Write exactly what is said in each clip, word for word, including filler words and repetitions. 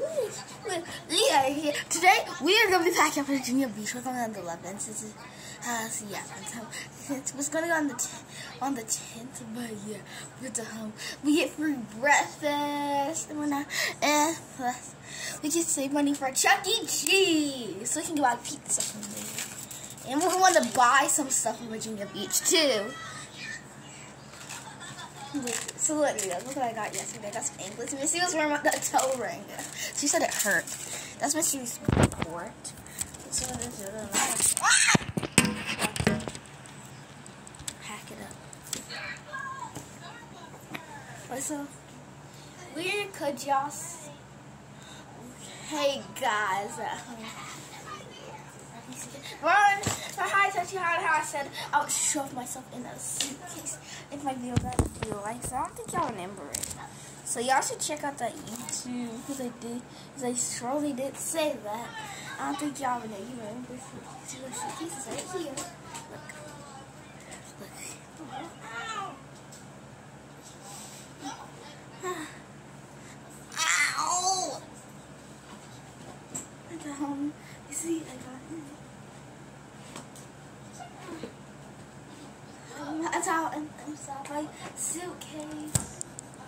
Yeah, yeah. Today we are going to be packing up Virginia Beach. We're going on the eleventh. This is, uh, so yeah, it's, it's going to go on the t on the tenth, but yeah, we get to home. We get free breakfast and whatnot, and plus we get to save money for Chuck E. Cheese, so we can go out pizza from there. And we want to buy some stuff in Virginia Beach too. So look, look what I got yesterday. I got some anklets. Missy was wearing that toe ring. She said it hurt. That's Missy's report. So hack it up. Wait, so we could just. Hey guys. Run! Hi, Touchy, how I said I would shove myself in a suitcase in my video that I do like, so I don't think y'all remember it. So y'all should check out that YouTube, because I did, because I surely did say that. I don't think y'all remember. You remember this? See the suitcase is right here. Look. Look. Ow! I got home. You see, I got it. That's how I'm inside my suitcase.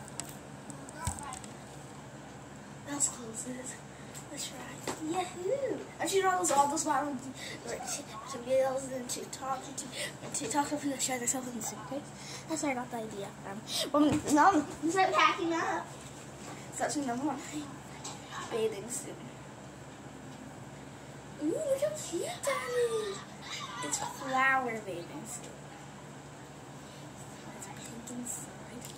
That's closes. Let's try. Yahoo! And you know those all those viral videos and TikTok and TikTok of people share themselves in the suitcase. That's where I got the idea from. Well, now I'm start packing up. Such a number one bathing suit. Ooh, look how cute that is. It's a flower bathing suit. Inside.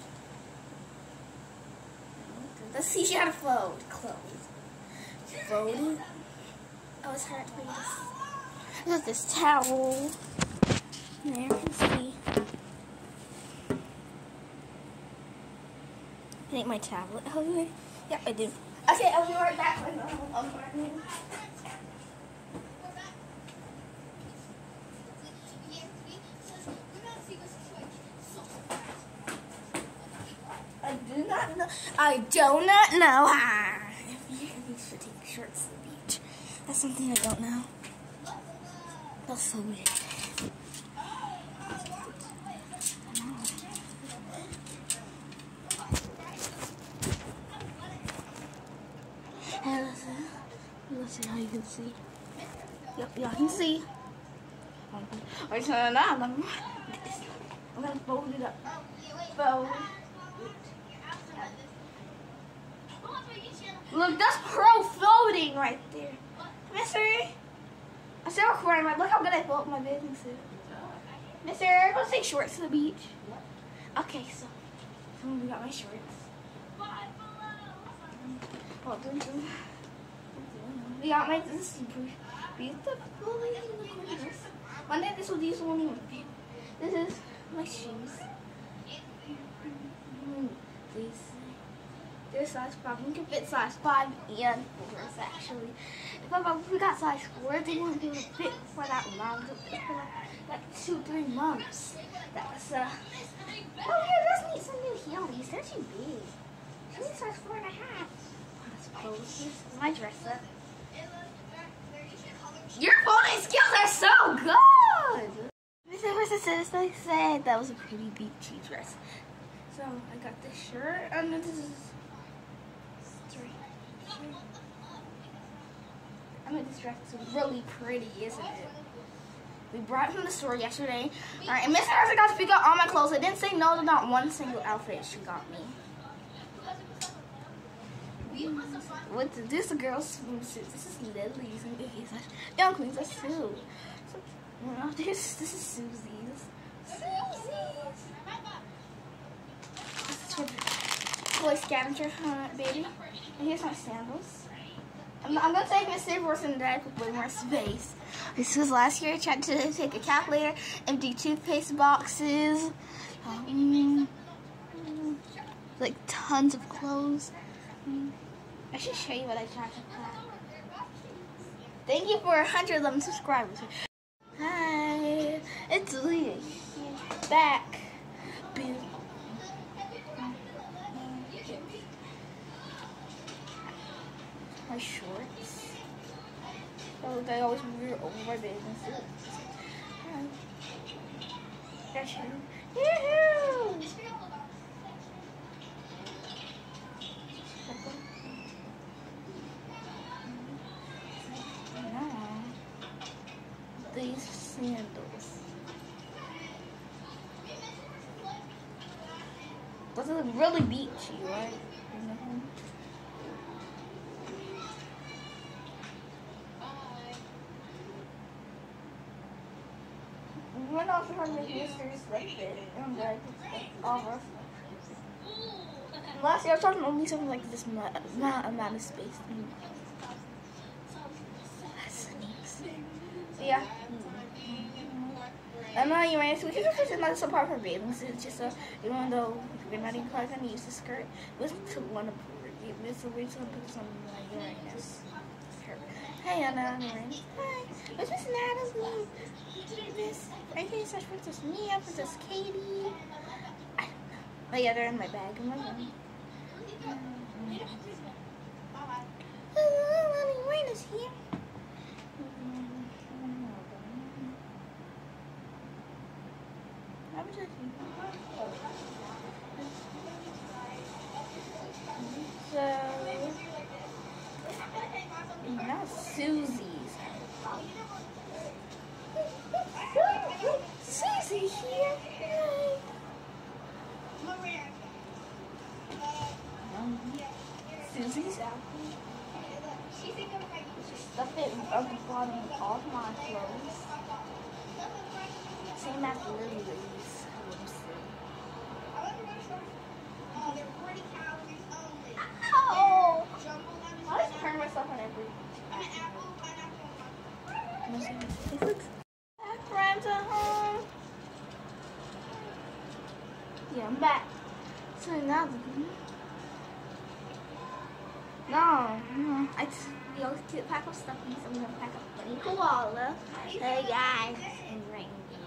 Let's see how to fold clothes. Fold it. Oh, it's hard to read this. Look at this towel. There you can see. I think my tablet. Oh, yep, I do. Okay, I'll be right back. I'll be right back. I do not know. I do not know how. If you should take shirts to the beach. That's something I don't know. That's so weird. Hey, listen. Let's see how you can see. Yep, y'all can see. Wait, so now I'm gonna fold it up. Fold. Look, that's pro floating right there. Mister, I'm still recording, but look how good I float my bathing suit. Mister, let's take shorts to the beach. Okay, so, so we got my shorts. Oh, dun, dun. We got my, this is super beautiful. One day this will these won't even fit. This is my shoes. Please. They're size five. We can fit size five and fours actually. If, I, if we got size four, they won't be able to fit for that long. For like, like two, three months. That's uh. Oh yeah, let's need some new heelys. They're too big. She needs size four and a half. I suppose this is my dress up. Your folding skills are so good. Mister Versus they said that was a pretty beachy dress. So I got this shirt and this is. I mean, this dress is really pretty, isn't it? We brought it from the store yesterday. Alright, and Miss Harrison got to pick out all my clothes. I didn't say no to not one single outfit she got me. With this is a girl's swimsuit. This is Lily's and Vicky's. Young Queen's a suit. So, well, this, this is Susie's. Susie's. This is for Boy Scavenger Hunt, baby. And here's my sandals. I'm, I'm gonna take Miss Savor's and Dad with way more space. This was last year. I tried to take a calculator, empty toothpaste boxes, um, like tons of clothes. I should show you what I tried to pack. Thank you for one hundred eleven subscribers. Hi, it's Leah back. Boom. my shorts. So they always wear over my bathing suit. Gotcha. Yoo-hoo! Now, these sandals. Those look really beachy, right? Mm-hmm. We're not sure how to make mysteries like this. I'm like, all of us. Last year I was talking only something like this not amount of space. Sneaks. So yeah. I'm not even so we can just another some part of her bathing suit just so even though we're not even probably gonna use the skirt, let's to one of let's wait till I put something like Uranus. Hey Anna, I'm Uranus. Hi. What's Miss Natalie? This I think it's Princess Mia, Princess Katie. I don't know. But yeah, they're in my bag in my room. Oh, Uranus here. I was just so now Susie's. Susie here. Um, Susie's out. Stuff it on the bottom of all my clothes. Same as Lily's. Oh! I just turn myself on every. Friends at home. Yeah, I'm back. So now, no, no. I just we always get pack up stuff. So I'm gonna pack up Bunny Koala. Hey guys, and Rain.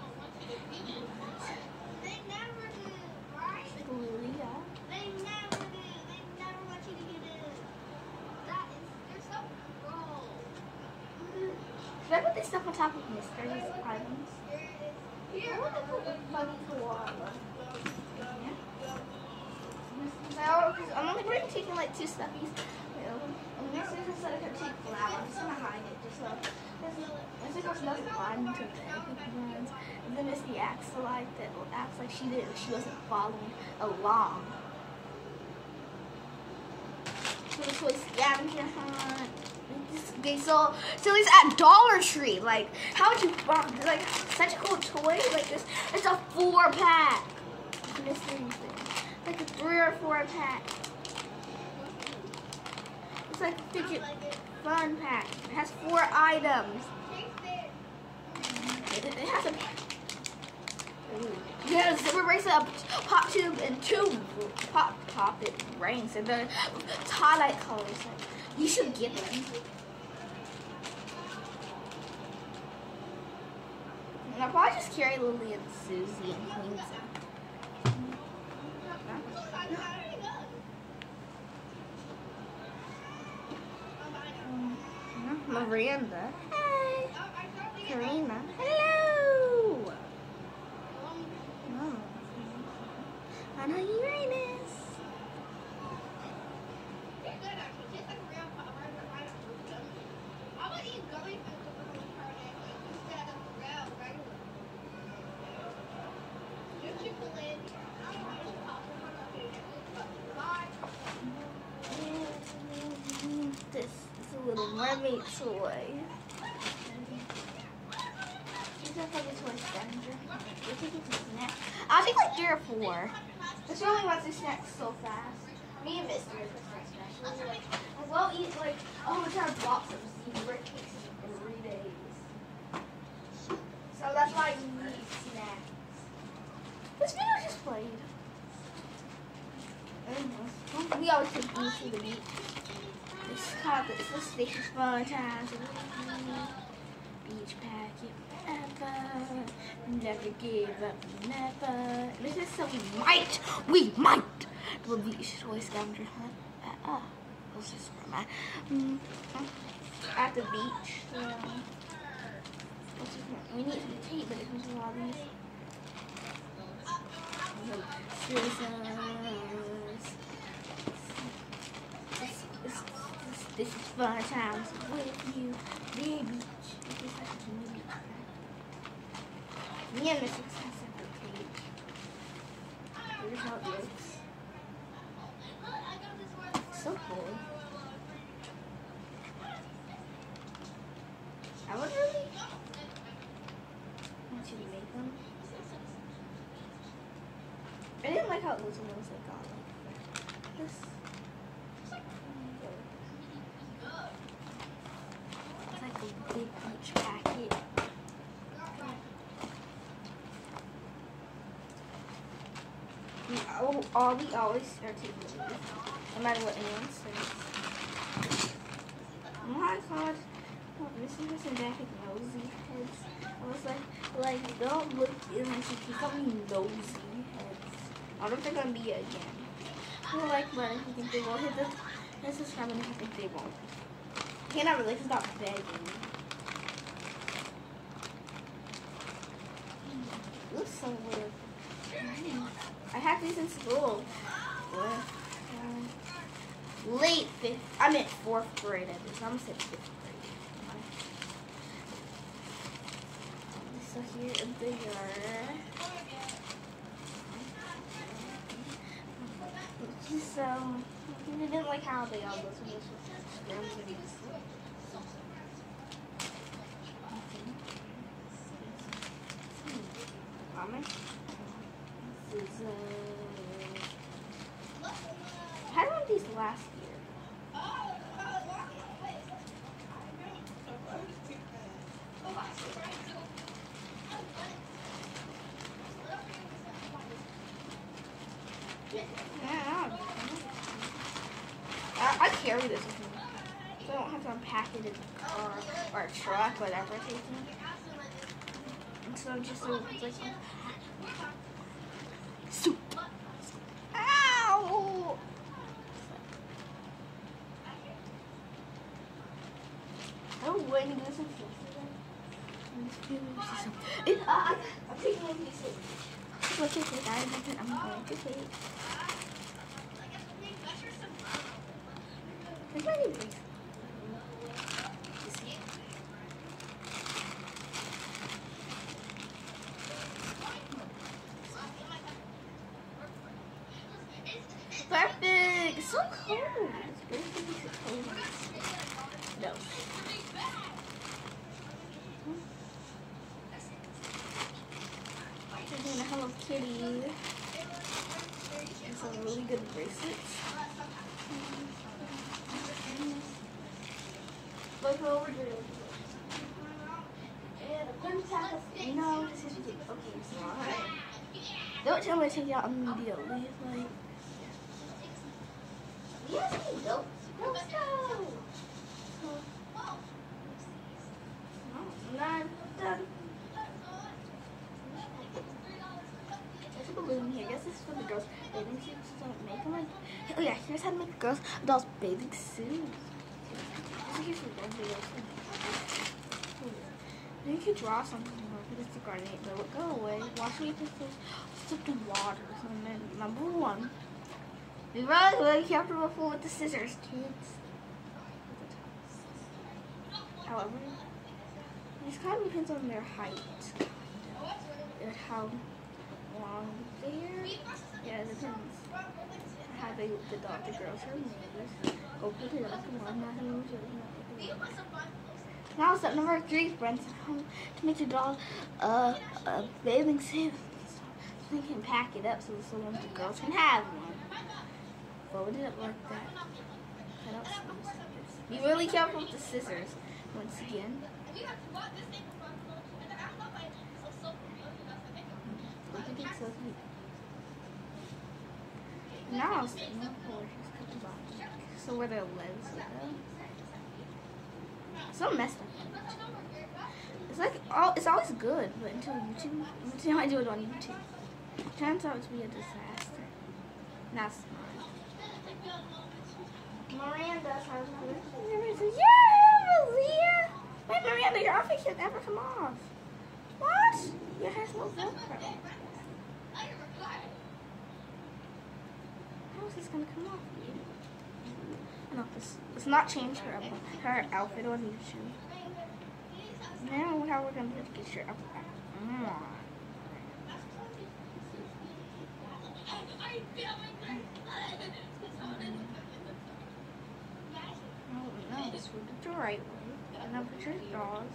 They never do, right? Yeah. They never do. They never want you to get in. That is, they're so cool. Should I put this stuff on top of Mystery's items? Here, I want to put Bunny Koala. Now, I'm only going to be taking like two stuffies. You know, and this is instead of her take flour, I'm just going to hide it just so. This is just nothing fun to the and then Misty acts like that acts like she did she wasn't following along. So this was scavenger hunt. Okay, so so he's at Dollar Tree. Like, how would you find like such a cool toy like this? It's a four pack. Mystery thing. Like a three or four pack. It's like a fidget fun pack. It has four items. It, it has a it has a zipper bracelet, a pop tube, and two pop pop it rings. And they're highlight colors. Like, you should get them. And I'll probably just carry Lily and Susie and Queens. Miranda. Hey. Karina. Hello. Oh. Anna Uranus. This is a little mermaid toy. I'll take like three or four. But she only wants to snack so fast. Me and Mister is special. Like, we'll eat like a whole entire box of zebra cakes in three days. So that's why you need snacks. This video just played. Mm-hmm. We always take these to the beach. This kind of this station fun times. Beach packet forever. Never give up, never. This is so we might, we might do a beach toy scavenger hunt. Uh, uh, this is where I'm at. Mm, at the beach. So, we need some tape, but it comes with all these. Scissors. This, this, this, this is fun times with you, baby. This is like a movie. Me and Miss Success at the page. Here's how it looks. So cool. I would really want you to make them. I didn't like how it looks when it was like all like this. It's like a big beach packet. We, oh, all we always are taking this, no matter what anyone says. Oh my god. Oh, this is some back with nosy heads. I was like, like, don't look in my seat. Keep on nosy heads. I don't think I'm be again. I don't like but if you think they won't hit this. This is coming if you think they won't. You cannot really stop begging. It looks so weird. I had these in school. What? Um, late fifth. I meant fourth grade at this. I'm gonna say fifth grade. So here they are. So I didn't like how they all look. So this was I'm gonna be this. Comment. This is uh, I had one of these last year. Yeah, I, I carry this with me, so I don't have to unpack it in a car or a truck, whatever it's taking. And so just so it's like soup. Ow! I'm waiting to do some it, uh, I'm taking one piece of Look at this, I'm going to take. There's my new bracelet. Perfect! It's so cold. This bracelet makes it cold. No. And a Hello Kitty. And some really good bracelets. Look over here. And a pen tackle. No, this is ridiculous. Okay, so alright. Don't tell me to take it out immediately. Like, yes, go. Go, go. No, I'm not done. Balloon here. I guess this is for the girls' bathing suits. So don't make them like. Oh yeah, here's how to make a girls' adults bathing suits. Here's some videos. You could draw something more because it's a garden. It will go away. Wash your pistols. Soap and water. So then number one. Be really, really careful with the scissors, kids. However, this kind of depends on their height and how long there. Yeah, it depends how they the dog the girls are made. Go put it up. Come on, not gonna it. Now step number three, friends, how to make your dog uh, a bathing suit so they can pack it up so so the girls can have one. Fold it up like that. Cut out some scissors. Be really careful with the scissors. Once again. Now I'll start my portions cut the bottom. So where their legs will go. So messed up. It's like all it's always good, but until YouTube until I do it on YouTube. It turns out to be a disaster. Not smart. Come Miranda has one. Yeah, Malia. Wait, Miranda, your outfit should never come off. What? Your hair's no Velcro. How is this gonna come off? No, this let's not change her her outfit on YouTube. Now how we're gonna get your outfit back. Mm. Oh no, this will do the right way. And now put your drawers.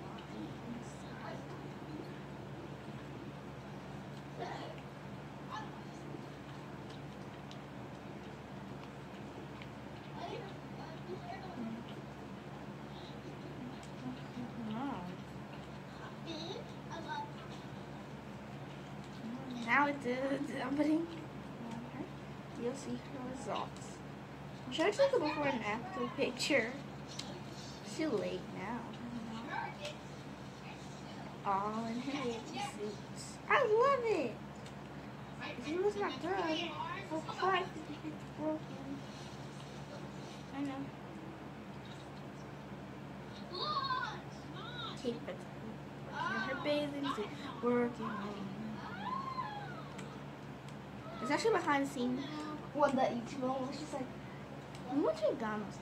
Now it's dumping. You'll see her results. Should I take a before and after picture? It's too late now. All in her bathing suits. I love it. If it was not good, I'll cry if it's broken. I know. Take it. Working in her bathing suit. Working on. It's actually behind the scenes one that YouTube one was just like, we went to McDonald's.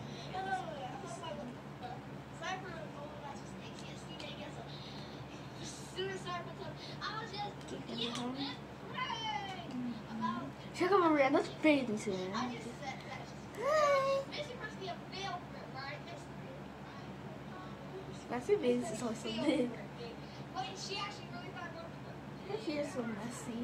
Check out Miranda's bathing suit. Hi. That's your bathing suit is always so big. She is so messy.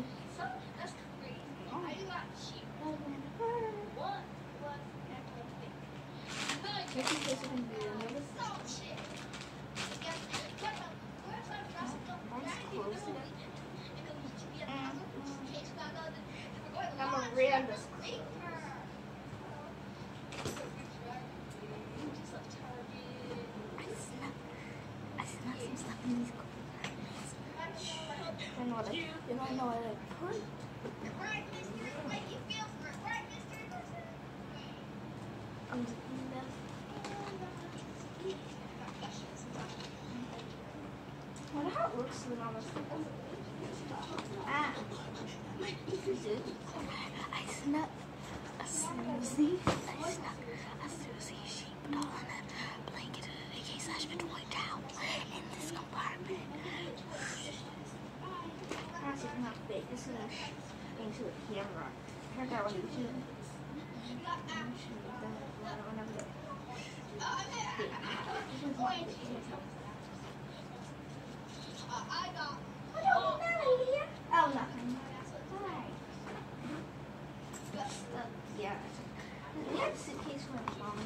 I'm a real I smell some stuff in these clothes. You know what I, you don't know what I put? I'm just I wonder how it looks when I'm ah. I snuck a Susie. I snuck a Susie sheep doll and a blanket in a case slash toy towel in this compartment. That's not big. This is into the camera. I heard that one too. Oh, nothing. Hi. Yeah. We have a suitcase for my mom.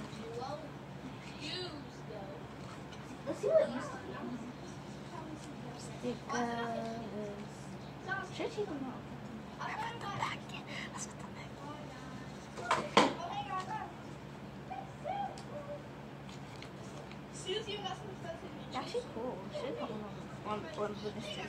Let's see what used to be. Stickers. Should I take them out? I put them back in. Let's put them back. Actually cool. Should put them on one one of the dishes.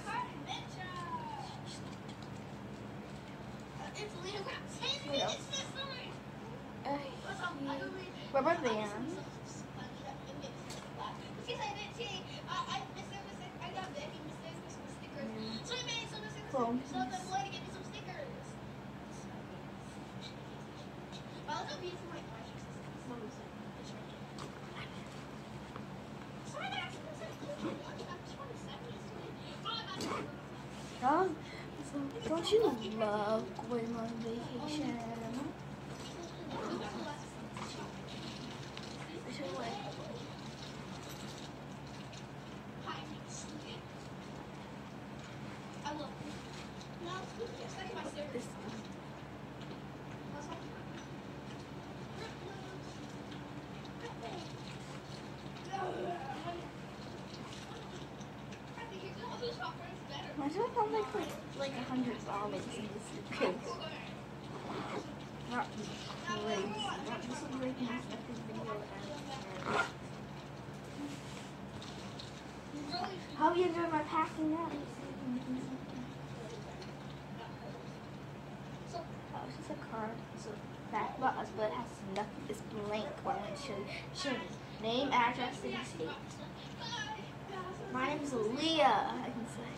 What else? Uh, rubber band. Foam. Oh, don't you love going on vacation? I should wait. This Imagine if I like like like a hundred dollars in this suitcase. Not crazy. Not just like my second video ever. How you enjoy my packing up? Oh, it's just a card. So fact about us, but it has nothing. It's blank. Or I'm going to show you. Show you. Name, address, city, state. My name is Leah, I can say.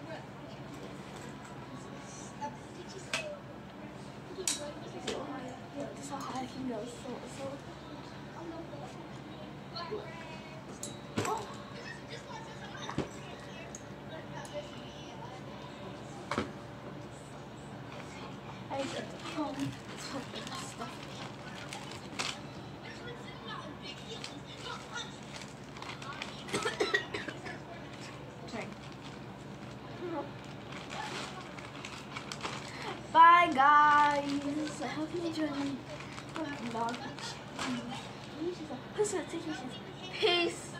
This is how high I can go. So, so. Oh. I get the phone. Stuff. Bye guys. I hope you enjoyed my dog. Peace.